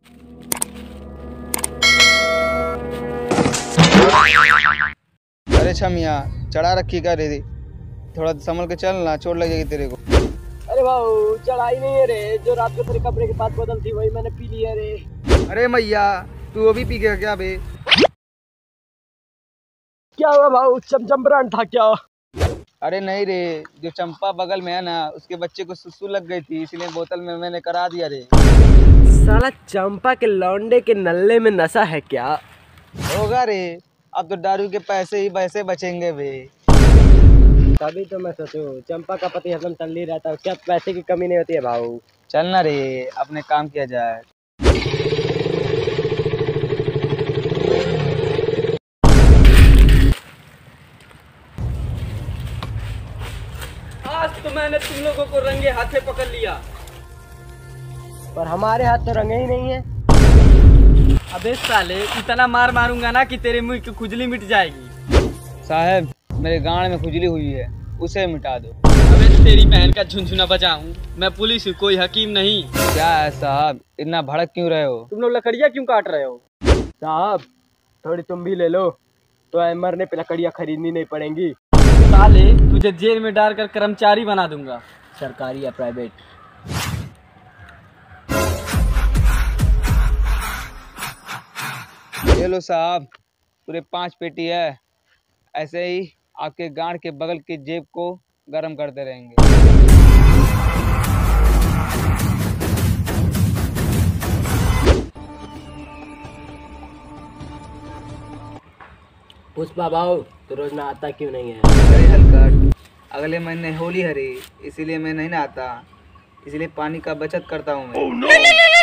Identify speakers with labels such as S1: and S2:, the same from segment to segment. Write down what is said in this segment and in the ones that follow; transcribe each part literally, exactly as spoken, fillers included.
S1: अरे छमिया चढ़ा रखी कर रही, थोड़ा संभल के चल ना, चोट लग जाएगी तेरे को।
S2: अरे भाऊ चढ़ाई नहीं है रे, जो रात को तेरे कपड़े के पास बोतल थी वही मैंने पी ली है रे।
S1: अरे मैया तू वो भी पी गया क्या बे?
S2: क्या हुआ भाऊ, चमचम ब्रांड था क्या?
S1: अरे नहीं रे, जो चंपा बगल में है ना उसके बच्चे को सुसु लग गई थी, इसलिए बोतल में मैंने करा दिया रे।
S2: साला चंपा के लौंडे के नल्ले में नशा है क्या?
S1: होगा रे, अब तो दारू के पैसे ही वैसे बचेंगे बे।
S2: तभी तो मैं सोचूं चंपा का पति हरदम तल्ली रहता है, क्या पैसे की कमी नहीं होती है भाऊ?
S1: चलना रे, अपने काम किया जाए।
S3: आज तो मैंने तुम लोगों को रंगे हाथे पकड़ लिया,
S2: पर हमारे हाथ तो रंगे ही नहीं है।
S3: अबे साले इतना मार मारूंगा ना कि तेरे मुंह की खुजली मिट जाएगी।
S1: साहब मेरे गांड में खुजली हुई है, उसे मिटा दो।
S3: अबे तेरी बहन का झुनझुना बजाऊं, मैं पुलिस हूँ, कोई हकीम नहीं।
S1: क्या है साहब, इतना भड़क क्यों रहे हो?
S2: तुम लोग लकड़ियाँ क्यों काट रहे हो? साहब थोड़ी तुम भी ले लो, तो मरने पे लकड़ियाँ खरीदनी नहीं पड़ेंगी।
S3: साले तुझे जेल में डालकर कर्मचारी बना दूंगा,
S2: सरकारी या प्राइवेट।
S1: ये लो साहब, पूरे पांच पेटी है, ऐसे ही आपके गांड के बगल की जेब को गर्म करते रहेंगे।
S2: पुष्पा भाऊ तो रोज नहाता क्यों नहीं है?
S1: अरे हलकट, अगले महीने होली है रे, इसीलिए मैं नहीं नहाता, इसलिए पानी का बचत करता हूँ मैं। oh, no!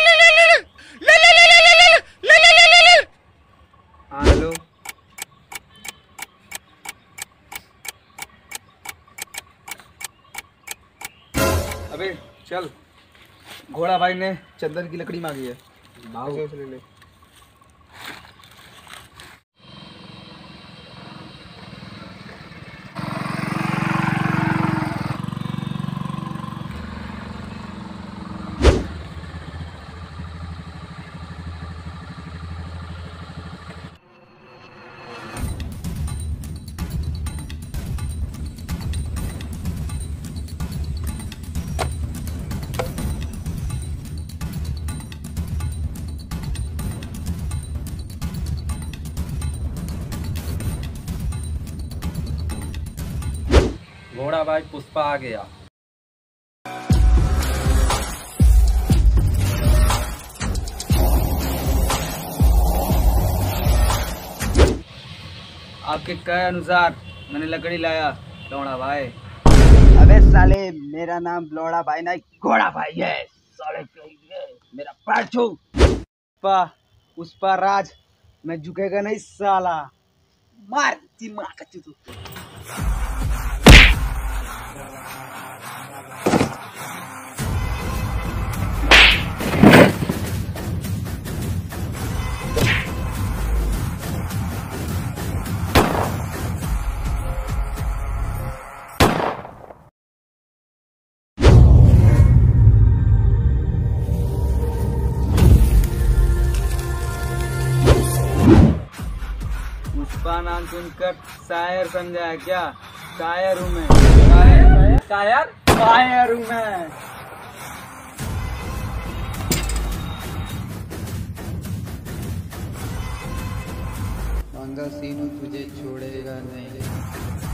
S1: हाँ हेलो, अबे चल, घोड़ा भाई ने चंदन की लकड़ी मांगी है, भाव ले ले।
S3: घोड़ा भाई पुष्पा आ गया।
S1: आपके कहे अनुसार मैंने लकड़ी लाया लौड़ा भाई।
S2: अबे साले मेरा नाम लौड़ा भाई नहीं घोड़ा भाई है, साले मेरा पैर छू।
S1: पुष्पा पुष्पा राज, मैं झुकेगा नहीं साला,
S2: मार ती मार का तू।
S1: पुष्पा नाम सुनकर शायर समझा है क्या? शायर हूँ मैं,
S3: शायर शायर
S1: शायर हूँ मैं। सीनू तुझे छोड़ेगा नहीं।